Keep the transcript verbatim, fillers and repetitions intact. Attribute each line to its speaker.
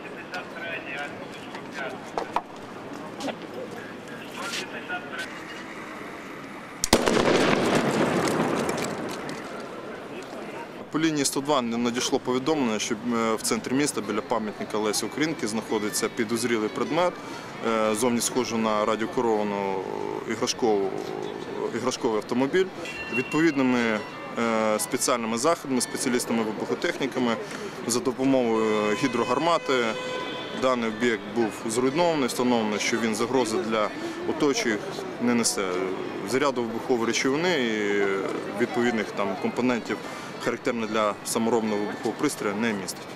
Speaker 1: По лінії сто два надійшло повідомлення, що в центрі міста біля пам'ятника Лесі Українки знаходиться підозрілий предмет, зовні схожий на радіокеровану іграшковий автомобіль. Відповідними спеціальними заходами, спеціалістами-вибухотехніками за допомогою гідрогармати даний об'єкт був зруйнований, встановлено, що він загрози для оточуючих не несе. Заряду вибухової речовини і відповідних там компонентів, характерних для саморобного вибухового пристрою, не містить.